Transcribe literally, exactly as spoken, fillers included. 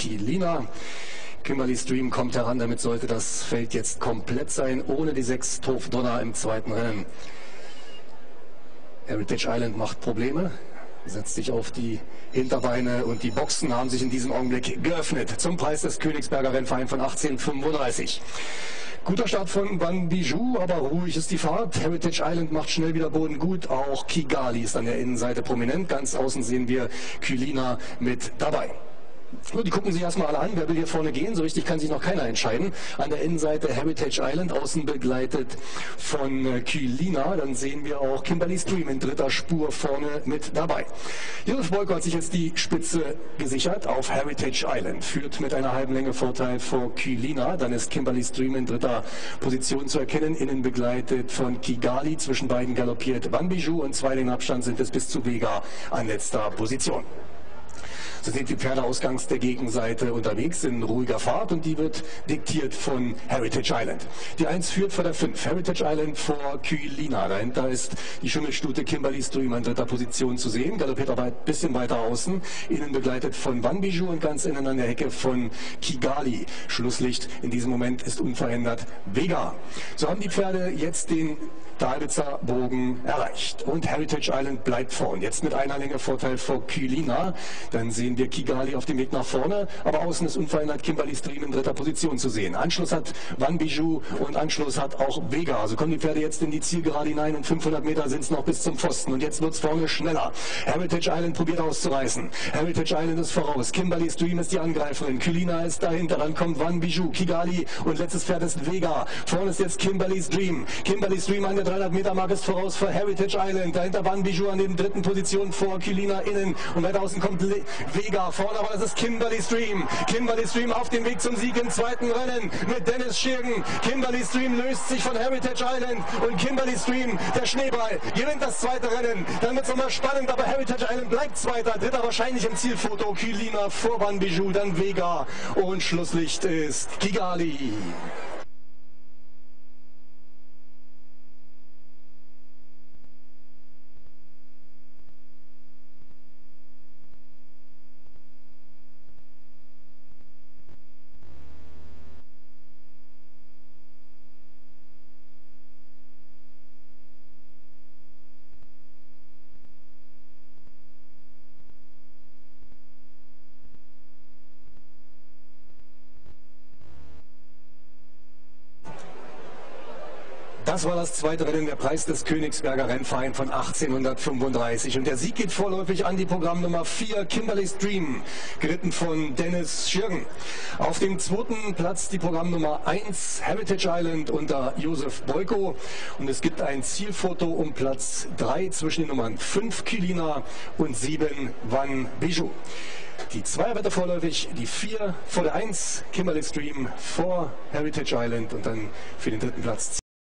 Quilina. Kimberly Stream kommt heran, damit sollte das Feld jetzt komplett sein, ohne die sechs Toph Donner im zweiten Rennen. Heritage Island macht Probleme, setzt sich auf die Hinterbeine und die Boxen haben sich in diesem Augenblick geöffnet zum Preis des Königsberger Rennvereins von achtzehn fünfunddreißig. Guter Start von Van Bijou, aber ruhig ist die Fahrt. Heritage Island macht schnell wieder Boden gut. Auch Kigali ist an der Innenseite prominent. Ganz außen sehen wir Quilina mit dabei. So, die gucken sich erstmal alle an, wer will hier vorne gehen, so richtig kann sich noch keiner entscheiden. An der Innenseite Heritage Island, außen begleitet von äh, Quilina. Dann sehen wir auch Kimberly Stream in dritter Spur vorne mit dabei. Josef Boyko hat sich jetzt die Spitze gesichert auf Heritage Island, führt mit einer halben Länge Vorteil vor Quilina. Dann ist Kimberly Stream in dritter Position zu erkennen, innen begleitet von Kigali. Zwischen beiden galoppiert Van Bijou und zwei Längen Abstand sind es bis zu Vega an letzter Position. So sind die Pferde ausgangs der Gegenseite unterwegs in ruhiger Fahrt und die wird diktiert von Heritage Island. Die eins führt vor der fünf, Heritage Island vor Quilina. Dahinter ist die Schimmelstute Kimberly Stream in dritter Position zu sehen, galoppiert aber ein bisschen weiter außen, innen begleitet von Van Bijou und ganz innen an der Hecke von Kigali. Schlusslicht in diesem Moment ist unverändert Vega. So haben die Pferde jetzt den Dalwitzer Bogen erreicht und Heritage Island bleibt vorn. Jetzt mit einer Länge Vorteil vor Quilina. Dann sehen wir Kigali auf dem Weg nach vorne, aber außen ist unverändert Kimberly Stream in dritter Position zu sehen. Anschluss hat Van Bijou und Anschluss hat auch Vega. Also kommen die Pferde jetzt in die Zielgerade hinein und fünfhundert Meter sind es noch bis zum Pfosten und jetzt wird es vorne schneller. Heritage Island probiert auszureißen. Heritage Island ist voraus. Kimberly Stream ist die Angreiferin. Quilina ist dahinter. Dann kommt Van Bijou, Kigali und letztes Pferd ist Vega. Vorne ist jetzt Kimberly Stream. Kimberly Stream an der dreihundert Meter Marke ist voraus für Heritage Island. Dahinter Van Bijou an den dritten Position vor Quilina innen. Und weiter außen kommt Le Vega. Vorne aber das ist Kimberly Stream. Kimberly Stream auf dem Weg zum Sieg im zweiten Rennen mit Dennis Schirgen. Kimberly Stream löst sich von Heritage Island und Kimberly Stream, der Schneeball, gewinnt das zweite Rennen. Dann wird es nochmal spannend, aber Heritage Island bleibt Zweiter. Dritter wahrscheinlich im Zielfoto. Quilina vor Van Bijou, dann Vega. Und Schlusslicht ist Kigali. Das war das zweite Rennen, der Preis des Königsberger Rennvereins von achtzehnhundertfünfunddreißig. Und der Sieg geht vorläufig an die Programmnummer vier, Kimberly Stream, geritten von Dennis Schirgen. Auf dem zweiten Platz die Programmnummer eins, Heritage Island unter Josef Boyko. Und es gibt ein Zielfoto um Platz drei zwischen den Nummern fünf, Quilina und sieben, Van Bijou. Die Zweier weiter vorläufig, die vier vor der eins, Kimberly Stream vor Heritage Island und dann für den dritten Platz